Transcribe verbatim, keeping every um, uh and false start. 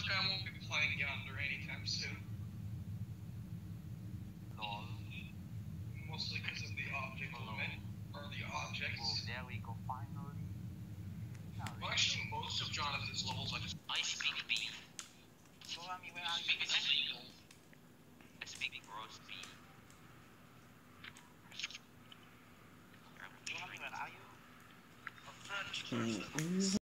Unfortunately, I won't be playing Yonder anytime soon. Lol. Mostly because of the object limit, or the objects. Oh, there we go, finally. Well, actually, most of Jonathan's levels I just... I speak B. So, I mean, where are you? Speak is illegal. I speak gross B. So, I mean, where are you?